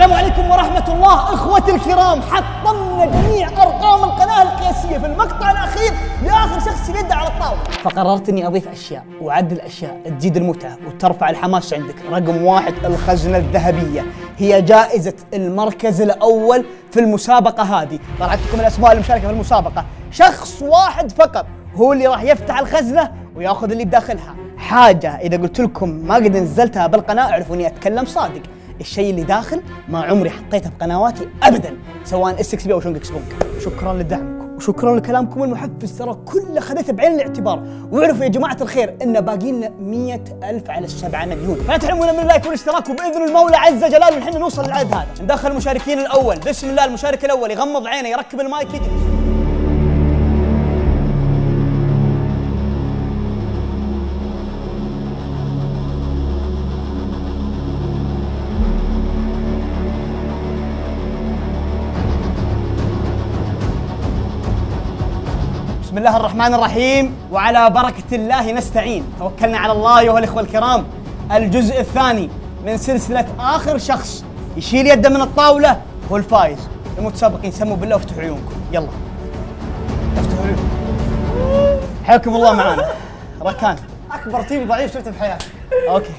السلام عليكم ورحمة الله. إخوتي الكرام، حطمنا جميع أرقام القناة القياسية في المقطع الأخير لآخر شخص يده على الطاولة، فقررت إني أضيف أشياء وأعدل أشياء تزيد المتعة وترفع الحماس عندك. رقم واحد، الخزنة الذهبية، هي جائزة المركز الأول في المسابقة هذه. طلعت لكم الأسماء المشاركة في المسابقة، شخص واحد فقط هو اللي راح يفتح الخزنة وياخذ اللي بداخلها. حاجة إذا قلت لكم ما قد نزلتها بالقناة اعرفوا إني أتكلم صادق. الشيء اللي داخل ما عمري حطيته في قنواتي ابدا، سواء اس اكس بي او شونج سبونج. شكرا لدعمكم وشكرا لكلامكم المحفز، ترى كله خذيته بعين الاعتبار. واعرفوا يا جماعه الخير ان باقي لنا 100,000 على ال7 مليون، فلا تحرمونا من اللايك والاشتراك، وباذن المولى عز جلاله نحن نوصل للعدد هذا. ندخل المشاركين الاول. بسم الله. المشارك الاول يغمض عينه، يركب المايك، يجلس. بسم الله الرحمن الرحيم، وعلى بركة الله نستعين. توكلنا على الله أيها الإخوة الكرام. الجزء الثاني من سلسلة آخر شخص يشيل يده من الطاولة هو الفايز. المتسابقين سموا بالله وافتحوا عيونكم، يلا افتحوا عيونكم. حياكم الله معانا. ركان أكبر تيم ضعيف شفته في حياتي. أوكي.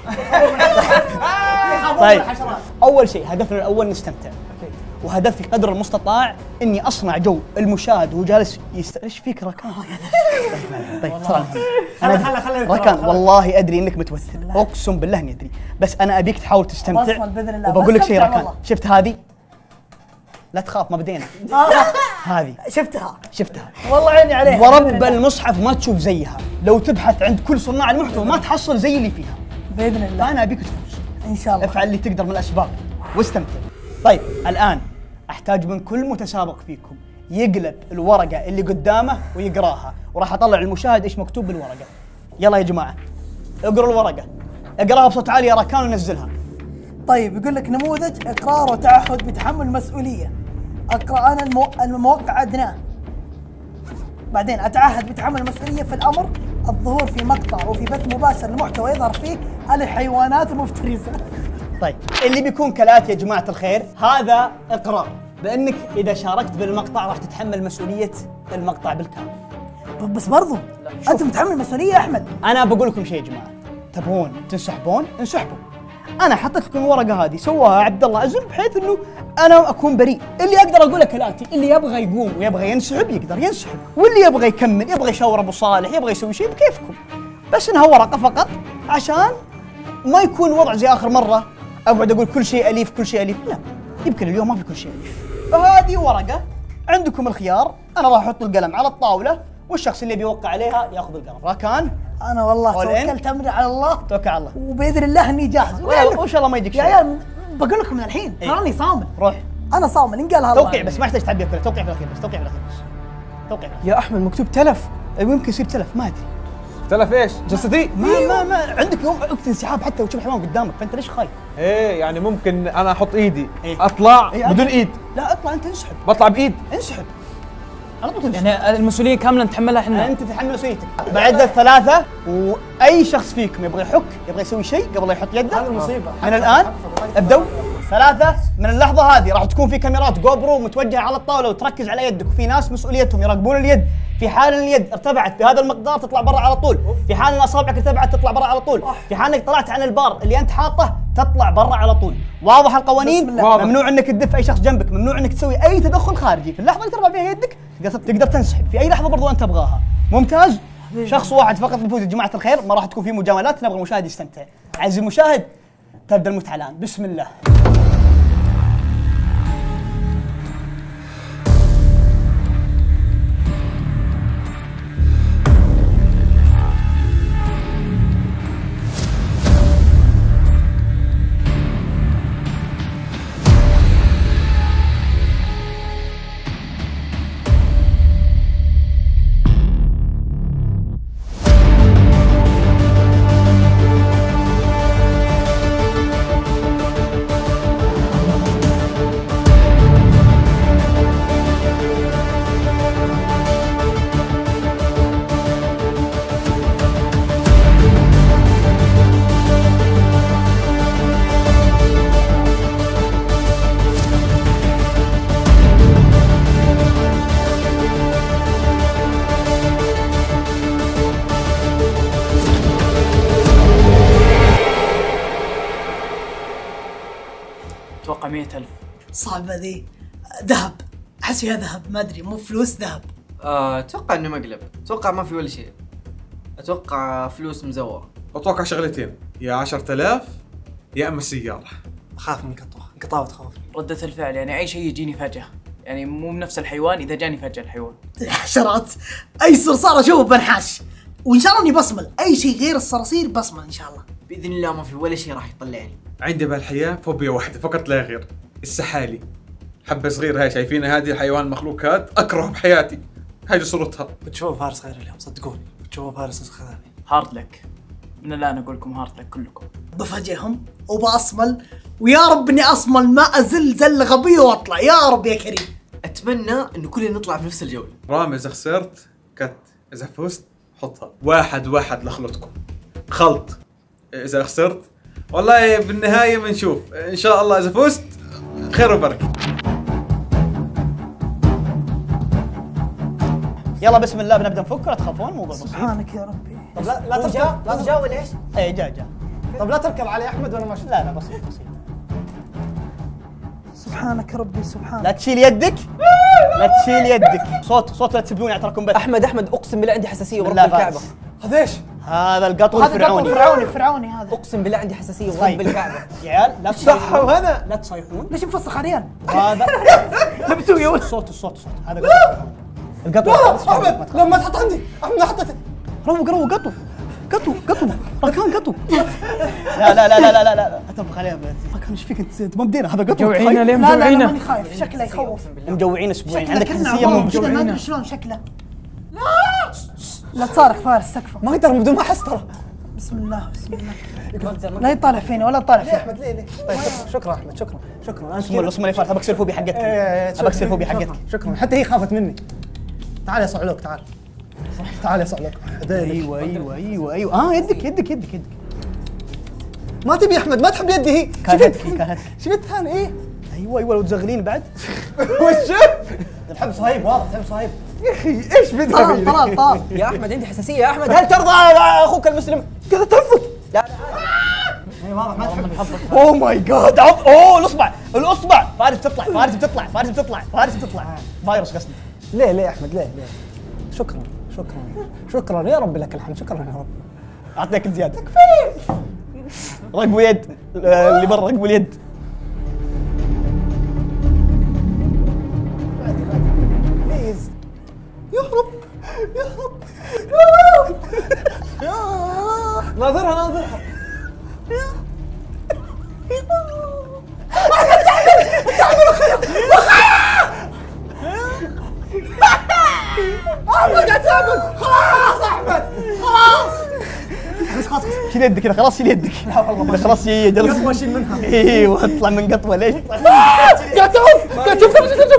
طيب، أول شيء هدفنا الأول نستمتع، وهدفي قدر المستطاع اني اصنع جو المشاهد وهو جالس ايش فيك ركان؟ طيب صراحه انا ركان والله ادري انك متوتر، اقسم بالله اني ادري، بس انا ابيك تحاول تستمتع. وبقول لك شيء ركان، شفت هذه؟ لا تخاف، ما بدينا. هذه شفتها والله عيني عليها ورب المصحف ما تشوف زيها. لو تبحث عند كل صناع المحتوى ما تحصل زي اللي فيها باذن الله. فانا ابيك تفوز ان شاء الله. افعل اللي تقدر من الاسباب واستمتع. طيب الان احتاج من كل متسابق فيكم يقلب الورقه اللي قدامه ويقراها، وراح اطلع المشاهد ايش مكتوب بالورقه. يلا يا جماعه اقروا الورقه، اقراها بصوت عالي يا ركان ونزلها. طيب يقول لك نموذج اقرار وتعهد بتحمل المسؤوليه. اقرا انا الموقع ادناه، بعدين اتعهد بتحمل المسؤوليه في الامر الظهور في مقطع وفي بث مباشر لمحتوى يظهر فيه الحيوانات المفترسه. طيب اللي بيكون كالاتي يا جماعه الخير، هذا اقرار بانك اذا شاركت بالمقطع راح تتحمل مسؤوليه المقطع بالكامل. بس برضو انت متحمل مسؤوليه يا احمد. انا بقول لكم شيء يا جماعه، تبغون تنسحبون انسحبوا. انا حطيت لكم الورقه هذه سواها عبد الله عزم بحيث انه انا اكون بريء. اللي اقدر اقول لك الاتي، اللي يبغى يقوم ويبغى ينسحب يقدر ينسحب، واللي يبغى يكمل يبغى يشاور ابو صالح يبغى يسوي شيء بكيفكم، بس انها ورقه فقط عشان ما يكون وضع زي اخر مره اقعد اقول كل شيء اليف كل شيء اليف. لا، يمكن اليوم ما في كل شيء اليف. فهذه ورقه عندكم الخيار، انا راح احط القلم على الطاوله والشخص اللي بيوقع عليها ياخذ القلم. راكان انا والله توكلت امري على الله، توكل على الله، وباذن الله اني جاهز. وان شاء الله ما يجيك شيء. يا عيال بقول لكم من الحين تراني صامل. روح انا صامل ان قال هذا توقيع، بس ما يحتاج تعبير كله، توقيع في الاخير بس، توقيع في الاخير بس، توقيع. يا احمد مكتوب تلف. يمكن يصير تلف، ما ادري. تلف ايش؟ جسدي؟ ما عندك يوم وقت انسحاب حتى وتشوف حيوان قدامك، فانت ليش خايف؟ ايه يعني ممكن انا احط ايدي اطلع بدون ايد؟ لا اطلع انت، انسحب. بطلع بايد؟ انسحب على طول. يعني المسؤوليه كامله نتحملها احنا. انت تتحمل مسؤوليتك. بعد الثلاثه واي شخص فيكم يبغى يحك يبغى يسوي شيء قبل لا يحط يده، هذه المصيبه. من الان ابدوا. ثلاثه من اللحظه هذه راح تكون في كاميرات جو برو متوجهه على الطاوله وتركز على يدك، وفي ناس مسؤوليتهم يراقبون اليد. في حال ان اليد ارتفعت بهذا المقدار تطلع برا على طول، في حال ان اصابعك ارتفعت تطلع برا على طول، في حال انك طلعت عن البار اللي انت حاطه تطلع برا على طول. واضح القوانين؟ ممنوع انك تدف اي شخص جنبك، ممنوع انك تسوي اي تدخل خارجي. في اللحظه اللي ترفع فيها يدك تقدر تنسحب في اي لحظه برضو انت تبغاها. ممتاز. شخص واحد فقط بيفوز يا جماعه الخير، ما راح تكون في مجاملات، نبغى المشاهد يستمتع. عزيزي المشاهد تبدا المتعه الان، بسم الله. اتوقع 100,000. صعبة ذي. ذهب، احس فيها ذهب، ما ادري، مو فلوس، ذهب. اتوقع انه مقلب، اتوقع ما في ولا شيء، اتوقع فلوس مزورة. اتوقع شغلتين، يا 10,000 يا اما سياره. اخاف من قطاوة تخوف. ردة الفعل يعني اي شيء يجيني فجأة، يعني مو بنفس الحيوان، اذا جاني فجأة الحيوان. الحشرات، اي صرصار اشوفه بنحاش، وان شاء الله اني بصمل، اي شيء غير الصراصير بصمل ان شاء الله. باذن الله ما في ولا شيء راح يطلعني. عندي بهالحياه فوبيا واحده فقط لا غير، السحالي. حبه صغيره هاي شايفينها، هذه الحيوان مخلوقات اكره بحياتي، هذه صورتها. بتشوفوا فارس غير اليوم صدقوني، بتشوفوا فارس ثاني. هارد لك، من الان اقول لكم هارد لك كلكم. بفاجئهم وبأصمل، ويا رب اني اصمل ما ازل زله غبيه واطلع، يا رب يا كريم. اتمنى انه كلنا نطلع في نفس الجولة. رامي اذا خسرت كت، اذا فزت حطها 1-1 لخلطكم خلط. اذا خسرت والله بالنهايه بنشوف ان شاء الله. اذا فزت خير وبركه. يلا بسم الله بنبدا نفك، ولا تخافون، الموضوع بسيط. سبحانك يا ربي. طب لا تركب، لا جا ولا ايش؟ اي جا. طب لا تركب علي احمد وانا ماشي. لا بسيط. سبحانك ربي سبحانك. لا تشيل يدك، لا تشيل يدك. صوت لا تسبوني اعتراكم بس. احمد اقسم بالله عندي حساسية ورب بالله الكعبة. فارس. هذا ايش؟ هذا القطو هذا قطو الفرعوني. فرعوني هذا. اقسم بالله عندي حساسية ورب طيب. الكعبة. يا عيال لا صح تصيحون، وهنا. لا تصيحون. ليش مفسخ عريان؟ هذا بسوي يا ولد. الصوت هذا قطو القطو. احمد لما تحط عندي، احمد ما حطيته. روق قطو ركان قطو. لا اتنفخ عليها ركان. ايش فيك انت ما بدينا، هذا قطو. جوعينا ليه لا مجوعينا؟ ماني خايف، شكله يخوف. مجوعين اسبوعين، شكله عندك كنا حساسيه عظام من كذا، ما ادري شلون شكله. لا تصارخ فارس، تكفى. ما اقدر بدون ما احس ترى. بسم الله. لا يطالع فيني ولا طالع فيه. احمد ليه؟ طيب شكرا احمد، شكرا. اسمه لي فارس. ابى اكسر فوبيا حقتك، ابى اكسر فوبيا حقتك. شكرا، حتى هي خافت مني. تعال يا صعلوك، تعال يا صعلوك. ايوه يدك. ما تبي احمد، ما تحب يدي هي. كانت شفت ثاني ايه؟ ايوه لو تزغلين بعد. وش؟ تحب صهيب، واضح تحب صهيب. يا اخي ايش بدها؟ طال. يا احمد عندي حساسية يا احمد. هل ترضى اخوك المسلم كذا تنفض؟ لا اي واضح ما تحب. اوه ماي جاد. اوه الاصبع. فارس بتطلع. فايروس قصدي. ليه احمد ليه؟ شكرا يا رب لك الحمد، شكرا يا رب. اعطيك زياده. تكفي. رقبوا يد اللي برا، رقبوا اليد. بليز يا رب. ناظرها. احمد قاعد تاكل. خلاص احمد، خلاص. شيل يدك كذا، خلاص شيل يدك. لا والله ما خلاص جلس. قطوة اشيل منها. ايوه اطلع من قطوه. ليش؟ قاعد تشوف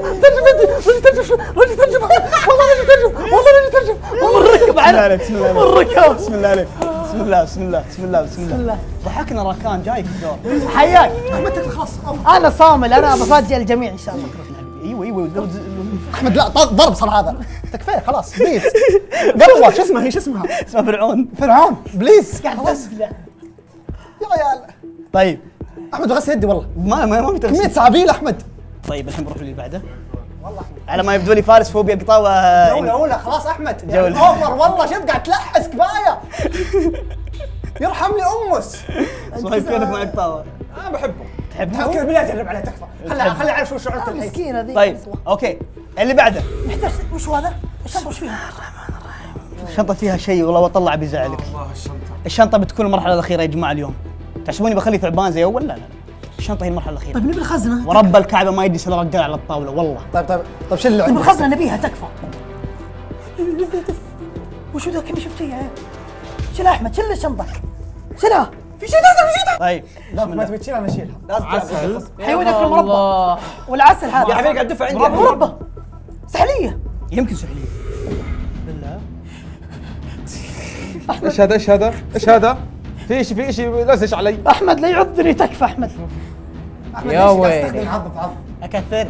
والله الركب على بسم الله. بسم الله. ضحكنا ركان جايك الدور. حياك. احمد خلاص. انا صامل، انا بفاجئ الجميع ان شاء الله. ايوه احمد لا ضرب صار هذا. تكفى خلاص بليز. قبوة شو اسمها اسمها فرعون بليز. بس يا عيال. طيب احمد بغسل يدي والله. ما في كمية تغسيل. سعابيل احمد. طيب الحين بروح اللي بعده. على ما يبدو لي فارس فوبيا قطاوه. جولة أولى خلاص أحمد. جولة. أوفر والله، شوف قاعد تلحس كفاية. يرحمني أمس. صهيب كيفك مع قطاوه؟ أنا بحبه. تحبه؟ كذا بالله أجرب عليه، تكفى. خلي أعرف شو شعورته الحين. مسكينه ذي. طيب اوكي اللي بعده. محتاج وش هذا؟ الشنطه وش فيها؟ الشنطه فيها شيء والله بطلع بيزعلك. الشنطه بتكون المرحله الاخيره يا جماعه اليوم. تحسبوني بخلي ثعبان زي اول؟ لا الشنطه هي المرحله الاخيره. طيب نبي الخزنه. ورب الكعبه ما يدي سل رجال على الطاوله والله. طيب شيل اللي نبي عندك. الخزنه نبيها تكفى. وش ذا كم شفت يا عيال؟ شيلها احمد، شيل الشنطه. شيلها. في شيء طيب لا ما تبي تشيل، أنا أشيلها. عسل. حيوان ياكل مربى. والعسل هذا يا حبيبي قاعد تدفع عندي. مربى سحليه. يمكن سحليه. بالله ايش هذا؟ في شيء لزج علي. احمد لا يعضني، تكفى احمد. يا ويلي. استخدم عض. اكثر.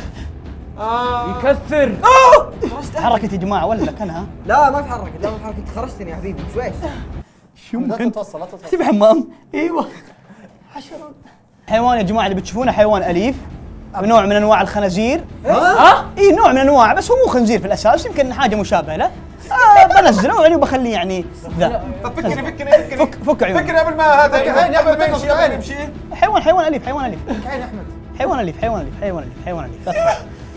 يكثر. تحركت يا جماعه ولا كانها؟ لا ما تحركت، انت خرجتني يا حبيبي شويش. شو لا ممكن تتوصل. تبي حمام؟ ايوه. حشرون. حيوان يا جماعه اللي بتشوفونه حيوان اليف، نوع من انواع الخنازير. اي نوع من انواع، بس هو مو خنزير في الاساس، يمكن حاجه مشابهه له. بنزله يعني وبخليه يعني ذا. فكني فك عيونك. فكني قبل ما هذا قبل ما يمشي. حيوان اليف. عين احمد. حيوان اليف. لا تخاف.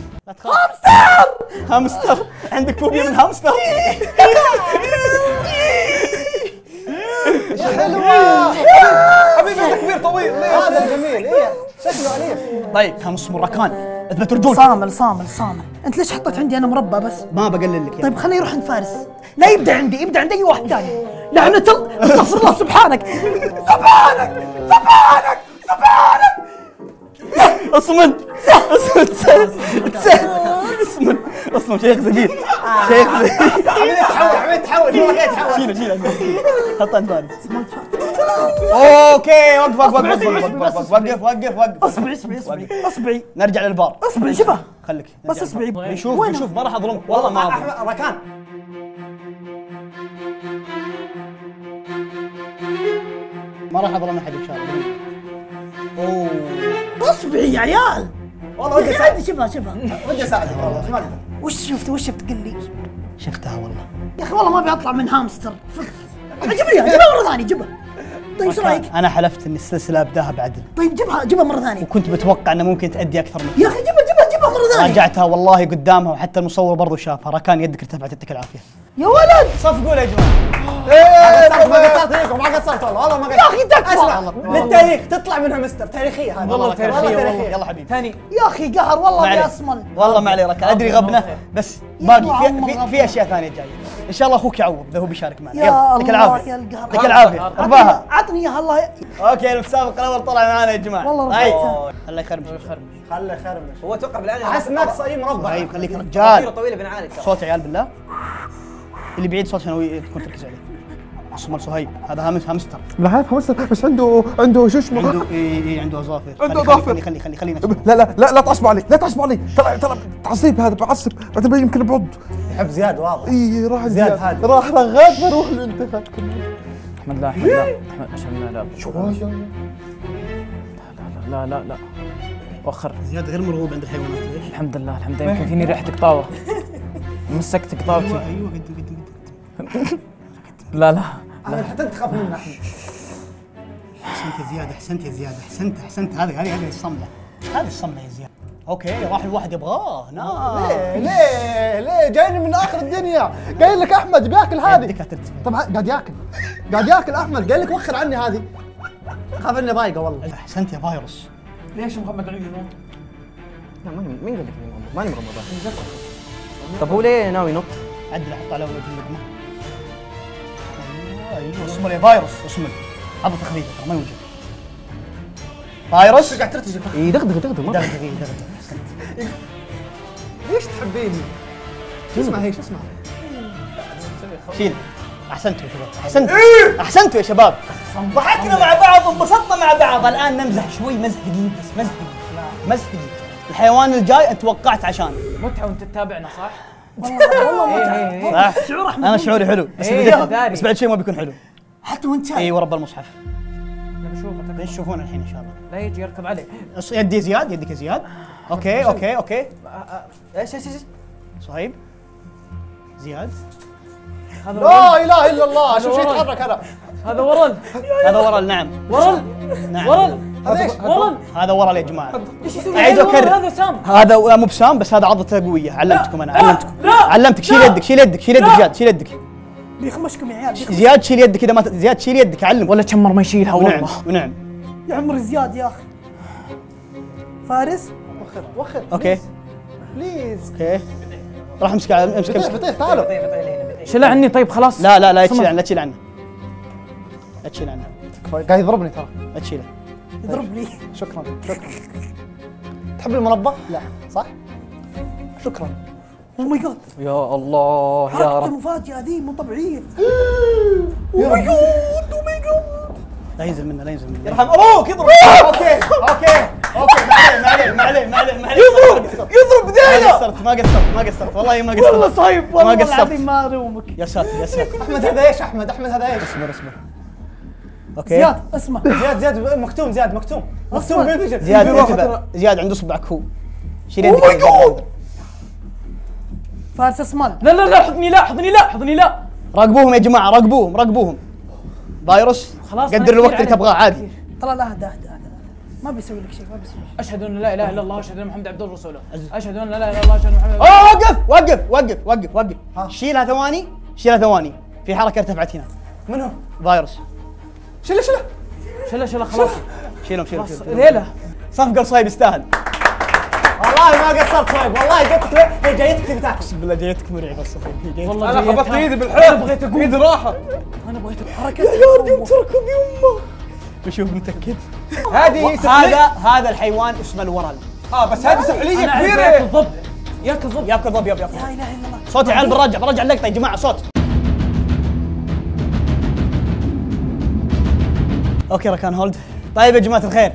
هامستر. عندك فوبيا من هامستر؟ حلوه حبيبي كبير طويل. هذا جميل. ايه شكله اليف. طيب كان اسمه راكان. اثبت رجول. صامل. انت ليش حطيت عندي انا مربع بس؟ ما بقلل لك. طيب خليه يروح عند فارس. لا يبدا عندي اي واحد ثاني. لعنة استغفر الله. سبحانك. اصمد شيخ ثقيل. عملت تحول شيله حط عند فارس. اوكي وقف. اصبعي نرجع للبار. اصبعي شوفها. خليك بس اصبعي. شوف ما راح اظلمك والله ما اظلمك. ركان. ما راح اظلم احد ان شاء الله. اصبعي يا عيال. والله ودي اساعدك. شوفها. ودي اساعدك والله. وش شفت قل لي. شفتها والله. يا اخي والله ما ابي اطلع من هامستر. جيبها مره ثانيه. جيبها. طيب ايش رايك؟ انا حلفت ان السلسله ابداها بعدل، طيب جيبها مره ثانيه. وكنت متوقع انه ممكن تأدي اكثر من يا اخي جيبها مره ثانيه. راجعتها والله قدامها، وحتى المصور برضو شافها. راكان يدك ارتفعت، يعطيك العافيه. يا ولد صفقوا يا جماعه. ما قصرت ليكم، ما قصرت والله ما قصرت. يا اخي تكفى. اسمع للتاريخ تطلع منها مستر تاريخيه هذا. والله تاريخيه. يلا حبيبي. ثاني يا اخي قهر والله ابي اصمل. والله ما عليه راكان، ادري غبنا بس باقي في اشياء ثانيه جايه ان شاء الله. اخوك يعوض اذا هو بيشارك معنا. يا يعطيك الله العافيه. يا القهر. يعطيك العافيه. رفاها. عطني اياها الله. اوكي المتسابق الاول طلع معنا يا جماعه. والله طيب رفعتها. الله يخربش. خله يخربش. هو اتوقع بالعاده احس ناقص اي مربع. طيب خليك كثير رجال. طويله بنعالج ترى. صوت عيال بالله. اللي بعيد صوت عشان تكون تركز عليه. اسمه صهيب، هذا هامستر. لا عارف همستر بس عنده شو اسمه. عنده عنده اظافر. عنده أظافر. خلي نفسه. لا تعصبوا علي. ترى تعصيب هذا بعصب بعدين يمكن بعض. يحب زياد واضح. اي راح زياد هادي. راح رغاد بروح الانتخاب كمان. احمد لا عشان لا شو لا وخر. زياد غير مرغوب عند الحيوانات ليش؟ الحمد لله يمكن فيني ريحة قطاوة. مسكت قطاوتي. ايوه قد لا حتى انت تخاف منه احمد. احسنت يا زياد احسنت. هذه الصمله. هذه الصمله يا زياد. اوكي راح الواحد يبغاه. ليه جايني من اخر الدنيا. قايل لك احمد بياكل هذه. طب قاعد ياكل احمد. قايل لك وخر عني هذه. خاف اني ضايقه والله. احسنت يا فايروس. ليش محمد علي ينوم؟ لا مين قال لك ماني برمضان. طب هو ليه ناوي ينط؟ عدل احط على وجه اللقمه. ايوه اصمل يا فايروس اصمل. عضة تخريبه ترى ما يوجد. فايروس قاعد ترتجف. اي دغدغ دغدغ. ليش تحبيني؟ شو اسمها؟ شيل. احسنتوا يا شباب. ضحكنا مع بعض وانبسطنا مع بعض. الان نمزح شوي مزح جديد بس مزح جديد. الحيوان الجاي اتوقعت عشان متعة وانت تتابعنا صح؟ والله متعة. صح. شعور احمد. انا شعوري حلو بس بعد شيء ما بيكون حلو. حتى وانت اي ورب المصحف. انا بشوفك. بنشوفون الحين ان شاء الله. لا يجي يركب علي. يدك يا زياد. اوكي. ايش صهيب. زياد. لا اله الا الله. شوف شيء يتحرك هذا. هذا ورل. هذا ورل. نعم. ورل. هذا ايش؟ هذا ورل يا جماعه. ايش يسوي؟ اعيد واكرر. هذا سام. هذا مو بسام بس هذا عضته قويه. علمتكم انا. علمتك. شيل يدك زياد. شيل يدك. بيخمشكم يا عيال. زياد شيل يدك اذا ما زياد شيل يدك. علم ولا تشمر ما يشيلها والله. ونعم. يا عمري زياد يا اخي. فارس. وخر. اوكي. بليز. اوكي. راح امسك بطيخ تعالوا. شيلها عني طيب خلاص. لا تشيل عنه. قاعد يضربني ترى. لا تشيله. يضربني. شكرا. تحب المربى؟ لا صح؟ شكرا. اوه ماي جاد. يا الله يا حركة رب. المفاجأة ذي مو طبيعية. اوه ماي جاد. لا ينزل منه. يرحم ابوك يضرب. اوكي. ما عليه. يضرب بدينا. ما قصرت والله ما قصرت. والله صايب ما والله قصرت. العظيم ما الومك. يا ساتر. احمد هذا ايش؟ احمد هذا ايش؟ اصبر. اوكي. زياد اسمع. زياد مكتوم. زياد انتبه، زياد عنده اصبع كهو. شيل اوه يدك. ماي جاد. فارس اسمال. لا لا لا حضني لا حضني لا حضني لا. راقبوهم يا جماعه، راقبوهم. فايروس خلاص قدر الوقت اللي تبغاه عادي. طلال اهدى. ما بيسوي لك شيء، ما بيسوي شيء. اشهد ان لا اله الا الله واشهد ان محمد عبد الله ورسوله. اشهد ان لا اله الا الله واشهد ان محمد وقف. شيلها ثواني. في حركه ارتفعت هنا. منو؟ فايروس. شيله شلا خلاص. شيلهم. ليله. صفقه صايب يستاهل. والله ما قصرت صايب، والله جتك هي جايتك تبي تاكل. اقسم بالله جايتك مرعبه الصفقه. والله انا جايتها. خبطت ايدي بالحيط، بغيت اقوم. ايدي راحت. انا بغيت حركة تركب يمه. بشوف متاكد. هذه سحلية. هذا الحيوان اسمه الورل. بس هذه سحلية انا اعرف كبيرة. ياكل ضب. ياكل ضب. ياكل ضب. لا اله الا الله. صوتي عال. برجع اللقطه يا جماعه. صوت. اوكي ركان هولد. طيب يا جماعه الخير،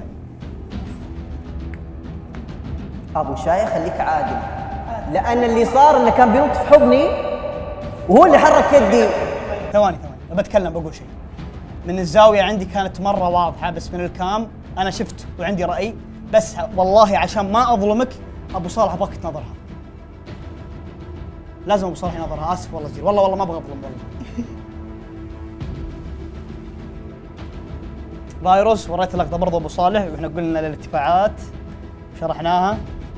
ابو شاي خليك عادل، لان اللي صار انه كان بينط في حضني وهو اللي حرك يدي. ثواني بتكلم، بقول شيء. من الزاويه عندي كانت مره واضحه، بس من الكام انا شفت وعندي راي، بس والله عشان ما اظلمك ابو صالح ابغاك تنظرها. لازم ابو صالح ينظرها. اسف والله جزيل، والله ما ابغى اظلم والله. فايروس وريت اللقطه برضه ابو صالح، واحنا قلنا الارتفاعات شرحناها.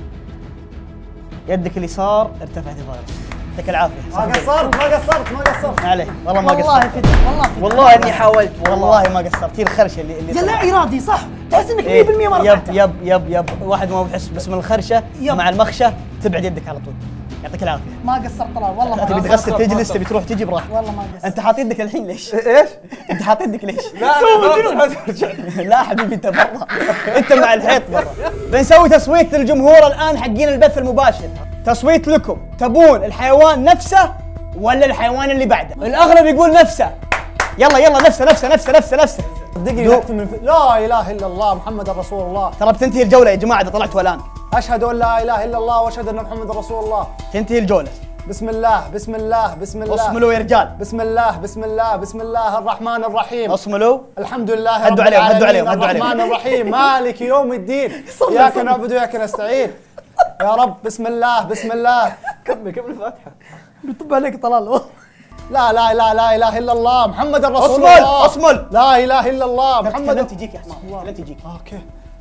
يدك اليسار ارتفعت يا فايروس. يعطيك العافيه. ما قصرت. ما عليه، والله ما والله قصرت. فدك، والله فدك. والله اني حاولت، والله ما قصرت. هي الخرشه اللي يا لا ارادي صح، تحس انك 100% إيه، ما رفعتها. يب واحد ما بيحس، بس من الخرشه يب. مع المخشه تبعد يدك على طول. يعطيك العافيه. ما قصرت طلال، والله ما تبي قصرت. تغسل تجلس، تبي تروح تجي براحتك. والله ما قصرت. انت حاط يدك الحين ليش؟ ايش؟ انت حاط يدك ليش؟ لا لا حبيبي انت برا، انت مع الحيط برا. بنسوي تصويت للجمهور الان حقين البث المباشر. تصويت لكم، تبون الحيوان نفسه ولا الحيوان اللي بعده؟ الاغلب يقول نفسه. يلا نفسه. لا اله الا الله محمد رسول الله. ترى بتنتهي الجوله يا جماعه اذا طلعتوا الان. اشهد ان لا اله الا الله واشهد ان محمد رسول الله. تنتهي الجوله. بسم الله. اصملوا يا رجال. بسم الله الرحمن الرحيم. اصملوا. الحمد لله هدوا رب عليهم. العالمين الرحمن الرحيم مالك يوم الدين. اياك نعبد واياك نستعين. يا رب بسم الله. كمل الفاتحة. بيطب عليك طلال. لا اله الا الله محمد رسول الله. اصمل. لا اله الا الله محمد. لن تجيك يا حمار، لن تجيك. اوكي.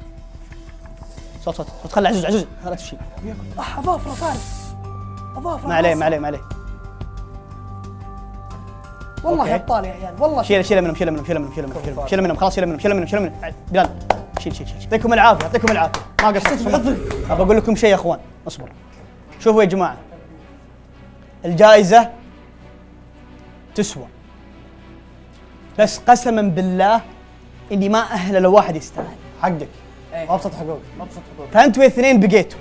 صوت خلي عزوز لا تشيل. اظافر فارس. اظافر. ما عليه. والله ابطال يا عيال، والله. شيل منهم خلاص. شيل منهم. بلال شيل. يعطيكم العافيه. ما قصرت. ابى اقول لكم شيء يا اخوان، اصبر. شوفوا يا جماعه، الجائزه تسوى، بس قسما بالله اني ما اهل لو واحد يستاهل. حقك. ابسط حقوق. فانتوا اثنين بقيتوا،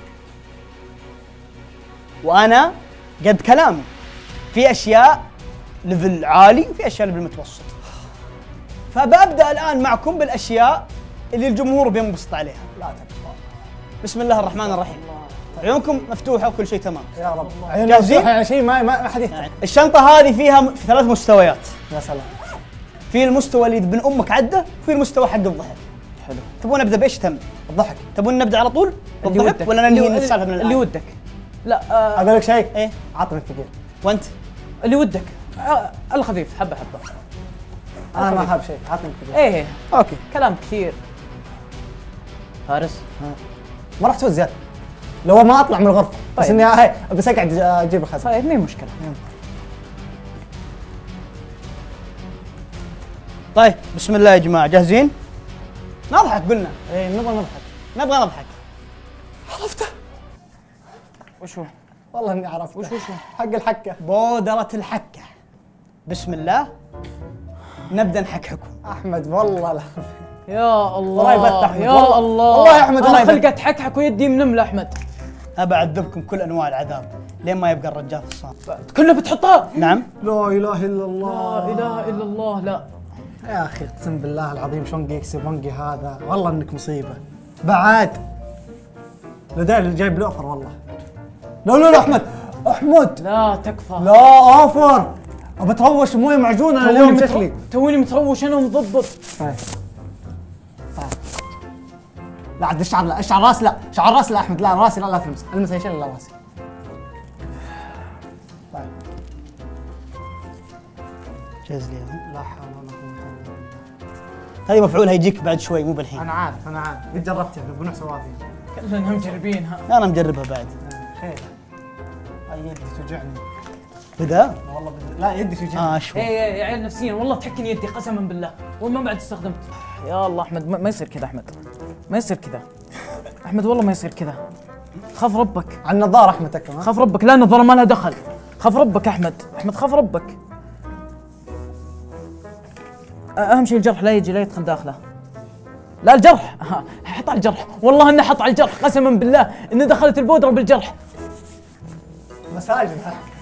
وانا قد كلامي. في اشياء ليفل عالي وفي اشياء ليفل متوسط، فببدا الان معكم بالاشياء اللي الجمهور بينبسط عليها. لا تكفى. بسم الله الرحمن الرحيم. عيونكم مفتوحه وكل شيء تمام. يا رب. جاهزين؟ يعني شيء ما حد يهتم. الشنطه هذه فيها 3 مستويات. يا سلام. في المستوى اللي ابن امك عده، وفي المستوى حق الضحك. حلو. تبون نبدا بايش تم؟ الضحك. تبون نبدا على طول بالضحك ولا ننهي السالفه من الان؟ اللي ودك. لا اقول لك شيء. ايه عطني الثقيل. وانت؟ اللي ودك. الخفيف حبه. انا ما احب شيء، عطني الثقيل. ايه اوكي. كلام كثير. فارس. ما راح تفوز زياده لو ما اطلع من الغرفه. بس طيب. اني بس اقعد اجيب الخزنه. طيب مين مشكله. طيب بسم الله يا جماعه، جاهزين؟ نضحك قلنا. ايه نبغى نضحك. وش هو؟ والله اني عرفت. وش حق الحكه. بودرة الحكة. بسم الله نبدا نحكحكم. احمد والله لا. يا والله يبث الله أحمد. يا والله- الله والله يا أحمد، والله انا يبث. خلقت حكحك ويدي منمله احمد. ابى اعذبكم كل انواع العذاب لين ما يبقى الرجال في الصامت. كلنا بتحطها. نعم. لا اله الا الله. لا اله الا الله. لا يا اخي اقسم بالله العظيم شونجي يكسب ونجي هذا، والله انك مصيبه. بعد لدي اللي جايب له اوفر والله. لا احمد لا تكفى. لا اوفر. ابى اتروش مويه معجونه اليوم شكلي. توني متروش انا ومضبط. لا عاد الشعر لا، الشعر راس لا، شعر راس لا احمد، لا راسي لا تلمس، المس اي شيء لا راسي. طيب جاز لي ها؟ لا حول ولا قوة الا بالله. هذه مفعول هيجيك بعد شوي مو بالحين. انا عارف قد جربتها بنوع سوافي. كلنا مجربينها. انا مجربها بعد. خير. اي يدي توجعني. بدا؟ والله لا يدي توجعني. شوي. ايه يا عيال نفسيا والله تحكني يدي قسما بالله وما بعد استخدمت. يا الله احمد ما يصير كذا احمد. ما يصير كذا. احمد والله ما يصير كذا. خاف ربك. على النظارة احمد تكم. خاف ربك. لا النظارة ما لها دخل. خاف ربك احمد. احمد خاف ربك. اهم شيء الجرح لا يجي لا يدخل داخله. لا الجرح حط على الجرح والله انه حط على الجرح قسما بالله انه دخلت البودرة بالجرح. مساجد.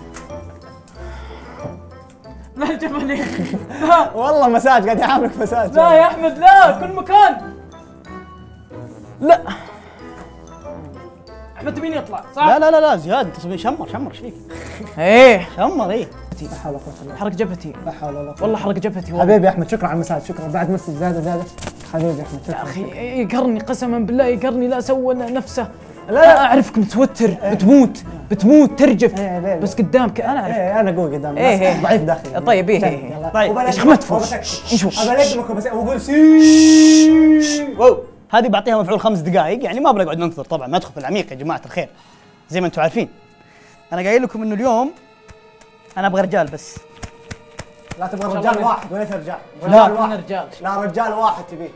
لا جبني. لا والله مساج قاعد يعاملك مساج. لا يا احمد لا كل مكان. لا احمد تبيني يطلع صح؟ لا زياد انت شمر ايش فيك؟ ايه شمر ايه. لا حول ولا قوة الا بالله. حرق جبهتي. لا حول ولا قوة. والله حرق جبهتي والله. حبيبي احمد شكرا على المساج، شكرا بعد مسج زيادة. حبيبي احمد يا شكرا. اخي يقهرني قسما بالله يقهرني. لا سوى نفسه. لا اعرفك متوتر بتموت ترجف. إيه. بس قدامك انا اعرف. ايه انا قوي قدام إيه. الناس، ضعيف داخلي. طيب ايه طيب يا شيخ ما تفوز. نشوف ابى بس واقول سي. واو هذه بعطيها مفعول 5 دقائق، يعني ما بنقعد ننتظر طبعا، ما ندخل في العميق يا جماعه الخير زي ما انتم عارفين. انا قايل لكم انه اليوم انا ابغى رجال بس. لا تبغى رجال واحد وليس رجال. لا. رجال. لا رجال واحد تبيه.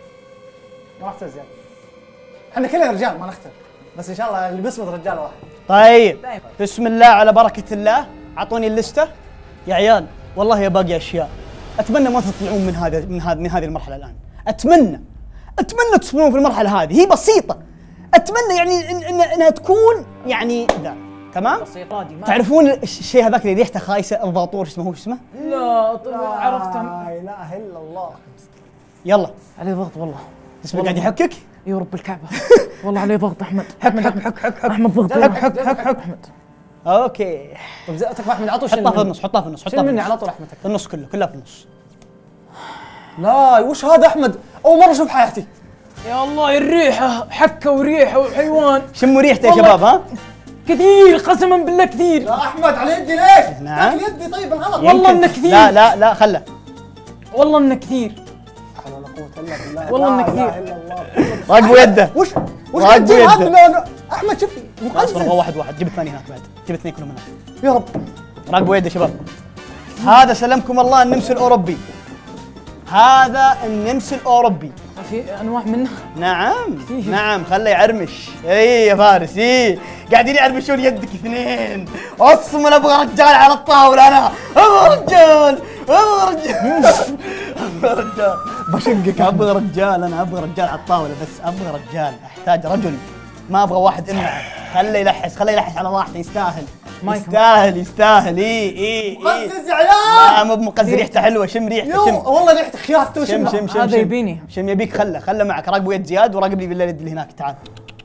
ما راح تزيد. احنا كلنا رجال ما نختلف، بس ان شاء الله اللي بيصمد رجال واحد. طيب بسم الله على بركه الله، اعطوني اللسته يا عيال. والله يا باقي اشياء اتمنى ما تطلعون من هذه المرحله الان. اتمنى تصبرون في المرحله هذه، هي بسيطه. اتمنى يعني انها تكون يعني ذا تمام. تعرفون الشيء هذاك اللي ريحته خايسه، الضاطور اسمه لا عرفته. لا اله الا الله. يلا عليه ضغط والله. اسمه قاعد يحكك. يا رب الكعبه والله عليه ضغط احمد. حك احمد ضغط. حك احمد. اوكي طيب تكفى احمد عطوا حطها في النص، شيل مني على طول احمد في النص كلها في النص. لا وش هذا احمد؟ اول مره اشوف حياتي. يا الله الريحه حكه وريحه وحيوان. شموا ريحته يا شباب. ها كثير قسما بالله كثير. لا احمد على يدي ليش؟ نعم. تاكل يدي طيب الغلط. والله انه كثير. لا خله. والله انه كثير. لا حول ولا قوة الا بالله. والله انه لا كثير. اله الا الله. راقبوا يده. وش راقبوا تجيب هذا يده. اللون؟ احمد شوف خلاص مقزز. واحد جيب الثاني هناك بعد، جيب اثنين كلهم هناك. يا رب. راقبوا يده يا شباب. هذا سلمكم الله النمس الاوروبي. هذا النمس الاوروبي. في انواع منه. نعم خله يعرمش. اي يا فارس قاعدين يعرمشون يدك اثنين. اصمل ابغى رجال على الطاوله. انا ابغى رجال بشقك. ابغى رجال على الطاوله، بس ابغى رجال. احتاج رجل، ما ابغى واحد امنع. خله يلحس على راحته. يستاهل. اي مقزز يا عيال. لا مو بمقزز، ريحته حلوه. شم ريحته. شم والله ريحة خياطته شم هذا يبيني. شم يبيك. خله معك. راقبوا يد زياد وراقب لي بالله اليد اللي هناك. تعال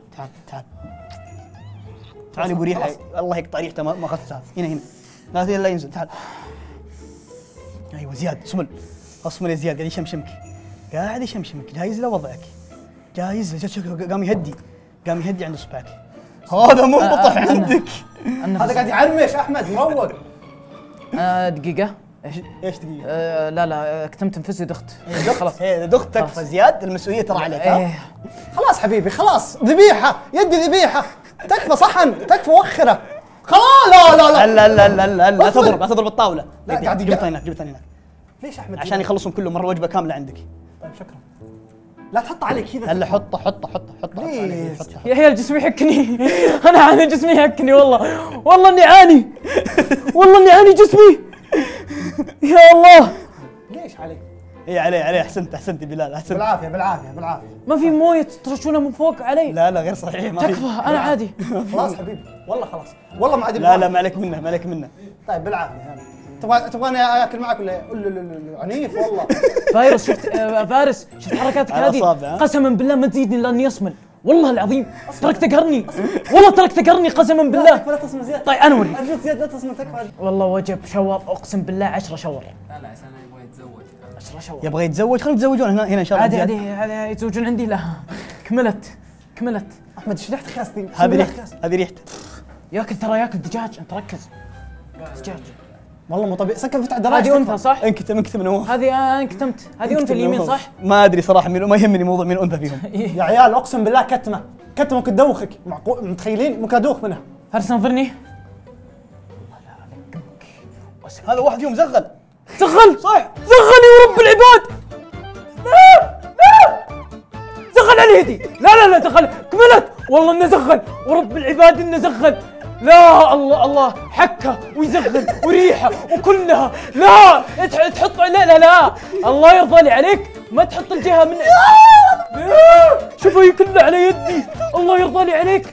يا ابو ريحه. الله يقطع ريحته ما اخذتها. هنا لا ينزل. تعال. ايوه زياد اصمل يا زياد. قاعد يشمشمك جايز له وضعك. جايز قام يهدي عند اصبعك. هذا منبطح عندك. هذا قاعد يعرمش احمد مروق. دقيقة. ايش دقيقة؟ لا كتمت تنفسي دخت. خلاص دخت تكفى زياد. المسؤولية ترى عليك. خلاص حبيبي خلاص. ذبيحة يدي ذبيحة. تكفى صحن تكفى وخرة. خلاص لا تضرب الطاولة. لا قاعد جيب الثاني هناك. ليش احمد؟ عشان يخلصهم كلهم مرة وجبة كاملة عندك. طيب شكرا. لا تحط علي كذا. هلا حطه. يا عيال جسمي يحكني. انا عاني جسمي يحكني والله اني عاني جسمي. يا الله. ليش علي؟ اي عليه. احسنت بلال. احسنت. بالعافية. ما في مويه ترشونها من فوق علي. لا غير صحيح. ما تكفى انا عادي. خلاص حبيبي والله خلاص. والله ما عاد. لا ما عليك منه. طيب بالعافية تبغاني اكل معك ولا عنيف والله. فارس شفت حركاتك هذه قسما بالله ما تزيدني الا اني اصمل. والله العظيم ترك تقهرني. قسما بالله. لا تصمم زيادة. طيب انا اوريك. ارجوك زيادة لا تصمم تكفى. والله وجب شاور اقسم بالله 10 شاور. لا عشان يبغى يتزوج. 10 شاور. يبغى يتزوج. خلينا يتزوجون هنا ان شاء الله. عادي يتزوجون عندي. لا كملت. احمد ايش ريحه خاص ذي؟ هذه ريحته، هذه ريحته. ياكل ترى ياكل دجاج، انت ركز. دجاج. والله مو طبيعي، سكر فتح دراجة. هذه انثى صح؟ انكتم نواف. هذه انا انكتمت، هذه انثى اليمين صح؟ ما ادري صراحه ما يهمني موضوع مين انثى فيهم. يا عيال اقسم بالله كتمه ممكن تدوخك، متخيلين ممكن ادوخ منها. فارس نظرني. هذا واحد فيهم زغل. زغل صح، زغل يا رب العباد. لا زغل على يدي، لا زغل، كملت والله انه زغل ورب العباد انه زغل. لا الله حكه ويزغل وريحه وكلها. لا تحط لا الله يرضى لي عليك، ما تحط الجهه من شوف هي كلها على يدي. الله يرضى لي عليك.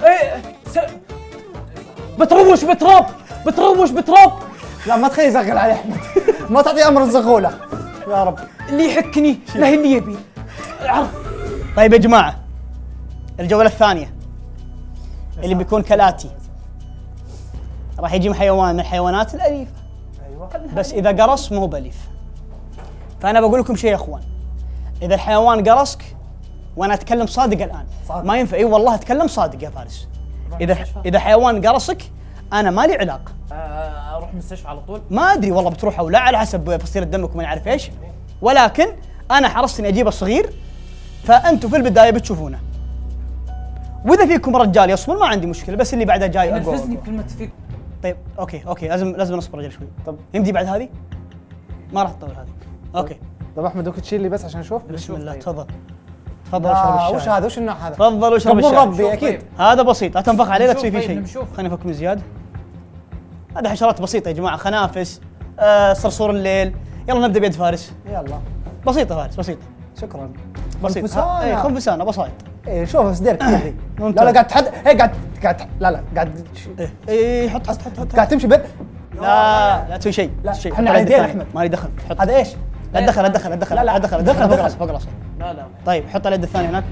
بتروش بتراب. لا ما تخلي يزغل علي احمد. ما تعطي امر الزغوله يا رب. اللي يحكني لا اللي يبي. طيب يا جماعه، الجوله الثانيه اللي بيكون كالاتي. راح يجي حيوان من الحيوانات الاليفه. ايوه بس اذا قرص مو باليف. فانا بقول لكم شيء يا اخوان، اذا الحيوان قرصك وانا اتكلم صادق الان صادق. ما ينفع. اي والله اتكلم صادق يا فارس. اذا حيوان قرصك انا ما لي علاقه. اروح مستشفى على طول. ما ادري والله بتروح او لا على حسب فصيله دمك وما نعرف ايش، ولكن انا حرصت اني اجيب الصغير، فانتم في البدايه بتشوفونه. واذا فيكم رجال يصمل ما عندي مشكله، بس اللي بعدها جاي اقوى. نرفزني بكلمه فيك. طيب اوكي لازم نصبر رجال شوي. طب يمدي بعد هذه؟ ما راح تطول هذه. اوكي طب احمد ممكن تشيل لي بس عشان اشوف. بسم الله. تفضل اشرب الشاي. وش هذا؟ وش النوع هذا؟ تفضل واشرب قبول الشاي. ربي اكيد. هذا بسيط، لا تنفخ عليه، لا نشوف. تسوي فيه طيب شيء. نشوف. خليني افك من زياده. هذا حشرات بسيطه يا جماعه، خنافس، صرصور الليل. يلا نبدا بيد فارس. يلا بسيطه فارس، بسيطه شكرا. بسيطه. خنفسانة. اي خنفسانه بسايط. ايه شوف صديرك كذي. ممتاز. لا قاعد تحد، هي قاعد لا قاعد اي حط قاعد تمشي بين. لا تسوي شيء. لا، شيء. احنا حط على على يدين اليد أحمد. ما لي دخل. حط. هذا ايش؟ لا تدخل. لا، لا. دخل دخل. فوق راسه. لا طيب حط اليد الثانيه هناك.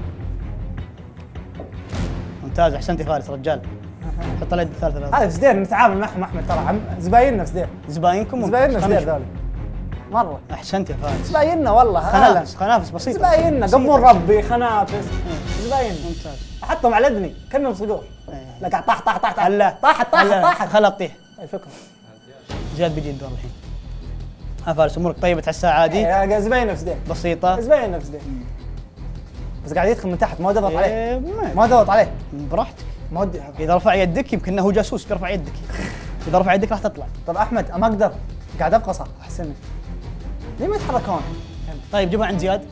ممتاز، احسنت يا فارس رجال. حط اليد الثالثه. هذا صدير نتعامل معهم احمد، ترى زبايننا صدير. زباينكم زبايننا صدير ذولي. مره احسنت يا فارس. زبايننا والله. خنافس بسيطه. زبايننا قبول ربي خنافس. زبايننا ممتاز. احطهم على اذني كانهم صقور. لا قاعد طاح هلا طاحت. خلها تطيح. اي فكره. زياد بيجي الدور الحين. ها فارس، امورك طيبه تحسها عادي؟ يا زباين نفس دين. بسيطه. زباين نفس دين. بس قاعد يدخل من تحت، ما ضغط عليه. إيه، ما ضغط عليه. براحتك. ما ودي. اذا رفع يدك يمكن انه جاسوس بيرفع يدك. اذا رفع يدك راح تطلع. طب احمد ما اقدر، قاعد افقصه احسن. ليه ما يتحركون؟ طيب جيبها عند زياد.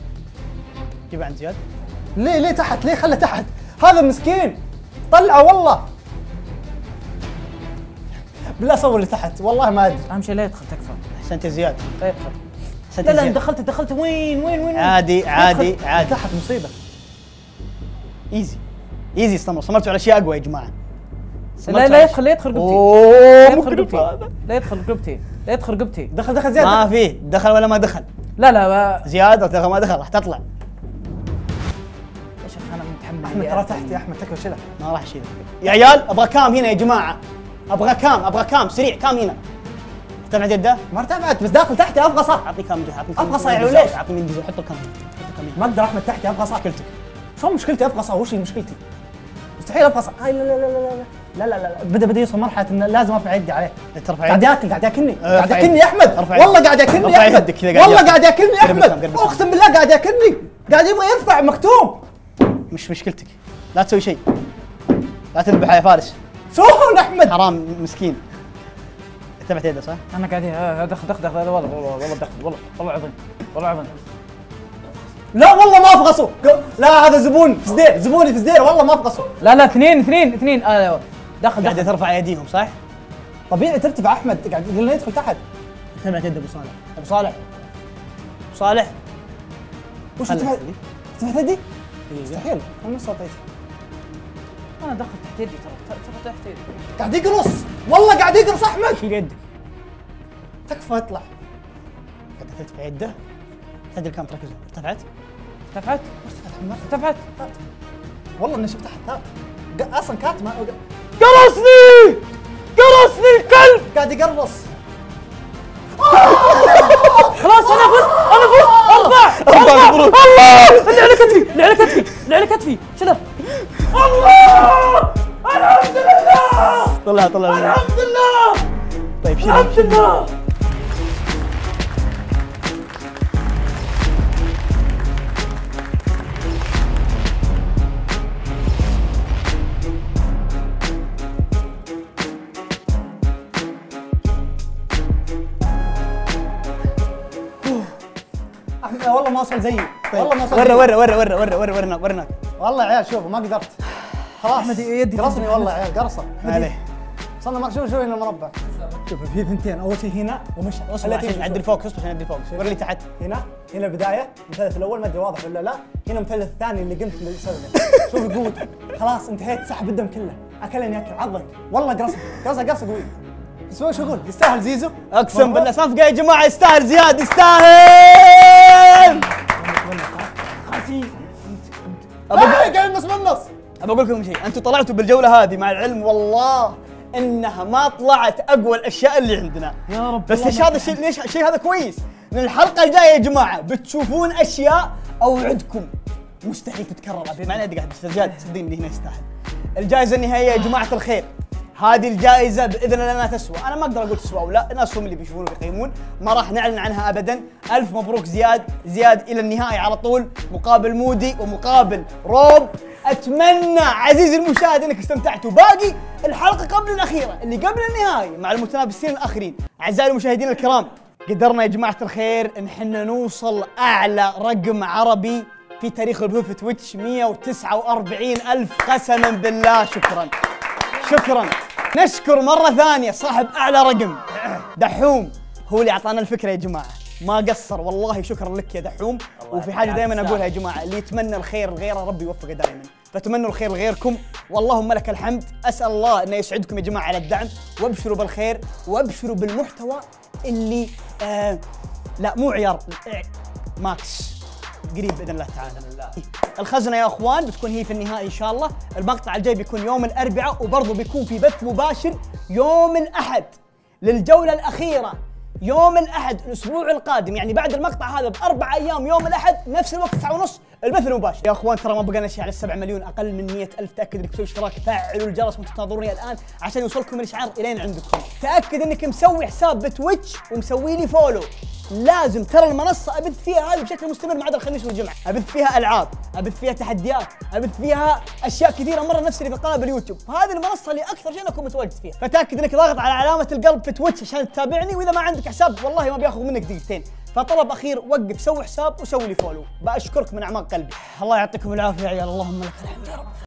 ليه تحت؟ ليه خله تحت؟ هذا مسكين طلعه والله. بالله صور اللي تحت، والله ما ادري. اهم شيء لا يدخل تكفى. احسنت يا زياد. لا يدخل. احسنت لا يا زياد. دخلت وين عادي. تحت مصيبه. ايزي صمرتوا على اشياء اقوى يا جماعه. لا يدخل قبتي. اوه ممكن لا يدخل قبتي. دخل زياد. ما في دخل ولا ما دخل. لا زياد دخل ما دخل راح تطلع. يا شيخ انا متحمل. احمد ترى تحت يا احمد، تكفى شيلها. ما راح اشيله يا عيال. ابغى كام هنا يا جماعه. ابغى كام سريع. كام هنا. ارتفعت يده. ما ارتفعت بس داخل تحتي افقصه. اعطني كام جهه. أفقصه يا ليش؟ اعطني من جهه. حطه كام هنا. ما اقدر احمد تحتي افقصه. مشكلتك. شو مشكلتي افقصه؟ وش مشكلتي؟ مستحيل افقصه. لا بدا يوصل مرحله انه لازم ارفع يدي عليه. ترفع قاعد يدك. ياكلني ارفع يا احمد. ارفع والله يدك. قاعد ياكلني ارفع يا احمد. يدك كذا قاعد والله قاعد ياكلني يا قرب احمد. قرب اقسم بالله قاعد ياكلني. قاعد يبغى يرفع مكتوم. مش مشكلتك. لا تسوي شيء. لا تذبحه يا فارس. شلون احمد؟ حرام مسكين. ارتفعت يده صح؟ انا قاعد دخل هذا والله دخل والله عظيم. لا والله ما افقصه. لا هذا زبون في صدير، زبوني في صدير والله ما افقصه. لا اثنين دخل قاعد ترفع ايديهم صح؟ طبيعي ترتفع احمد، قاعد قلنا يدخل تحت. ارتفعت يد ابو صالح. وش هلا. ارتفعت يدي؟ مستحيل. انا صوتي انا دخل تحت يدي ترى تحت يدي. قاعد يقرص، والله قاعد يقرص احمد. شيل يدك. تكفى اطلع. قاعد ترفع يده. تدري كم تركز. ارتفعت. والله اني شفت تحت اصلا كاتمه. قرصني الكلب. قاعد يقرص. خلاص انا فزت ارفع الله الله اللي على كتفي اللي على كتفي اللي على كتفي شذا الله الحمد لله طلع الحمد لله طيب شيل الحمد لله. احمد والله ما وصل زيي. والله ما وصل ورنا والله يا عيال شوفوا ما قدرت. خلاص احمد يدي قرصني والله يا عيال قرصه. ما عليه. وصلنا شوف هنا المربع. شوف في ثنتين، اول شيء هنا ومشى. اصبر عشان نعدل فوق، اصبر عشان نعدل فوق. وري لي تحت. هنا البدايه، المثلث الاول ما ادري واضح ولا لا، هنا المثلث الثاني اللي قمت اسويه. شوف قوته. خلاص انتهيت، سحب الدم كله، اكلني اكل عضك. والله قرصه قوي. بس هو شو اقول؟ يستاهل زيزو؟ اقسم بالله صفقه يا جماعه، يستاهل زياد، يستاهل. قاعد النص بالنص. ابى اقول لكم شيء، انتم طلعتوا بالجوله هذه مع العلم والله انها ما طلعت اقوى الاشياء اللي عندنا يا رب. بس ايش هذا الشيء؟ ليش الشيء هذا كويس؟ لان الحلقه الجايه يا جماعه بتشوفون اشياء اوعدكم مستحيل تتكرر. معنى قاعد بس زياد صدقني هنا يستاهل. الجائزه النهائيه يا جماعه الخير، هذه الجائزه باذن الله ما تسوى، انا ما اقدر اقول تسوى او لا، الناس هم اللي بيشوفون ويقيمون، ما راح نعلن عنها ابدا. الف مبروك زياد الى النهائي على طول، مقابل مودي ومقابل روب. اتمنى عزيزي المشاهد انك استمتعت، وباقي الحلقه قبل الاخيره اللي قبل النهائي مع المتنافسين الاخرين. اعزائي المشاهدين الكرام، قدرنا يا جماعه الخير ان احنا نوصل اعلى رقم عربي في تاريخ البثوث في تويتش، 149,000. قسما بالله شكرا. نشكر مرة ثانية صاحب أعلى رقم دحوم، هو اللي أعطانا الفكرة يا جماعة، ما قصر والله. شكرا لك يا دحوم. وفي حاجة دائما أقولها يا جماعة، اللي يتمنى الخير لغيره ربي يوفقه دائما، فتمنوا الخير لغيركم واللهم لك الحمد. أسأل الله أنه يسعدكم يا جماعة على الدعم، وابشروا بالخير وابشروا بالمحتوى اللي لا مو عيار، ماكس قريب باذن الله تعالى. الخزنه يا اخوان بتكون هي في النهائي ان شاء الله. المقطع الجاي بيكون يوم الاربعاء، وبرضه بيكون في بث مباشر يوم الاحد للجوله الاخيره. يوم الاحد الاسبوع القادم، يعني بعد المقطع هذا ب4 ايام، يوم الاحد نفس الوقت 9:30 البث المباشر. يا اخوان ترى ما بقى شيء على 7 مليون، اقل من 100,000. تاكد انك تسوي اشتراك، فعلوا الجرس وتنتظروني الان عشان يوصلكم الاشعار الين عندكم. تاكد انك مسوي حساب بتويتش ومسوي لي فولو. لازم ترى المنصه ابث فيها هذه بشكل مستمر ما عدا الخميس والجمعه، ابث فيها العاب، ابث فيها تحديات، ابث فيها اشياء كثيره مره نفس اللي في القناه باليوتيوب. هذه المنصه اللي اكثر شيء اكون متواجد فيها، فتاكد انك ضاغط على علامه القلب في تويتش عشان تتابعني. واذا ما عندك حساب والله ما بياخذ منك دقيقتين. فطلب اخير، وقف سوي حساب وسوي لي فولو، باشكرك من اعماق قلبي. الله يعطيكم العافيه يا عيال، اللهم لك الحمد يا رب.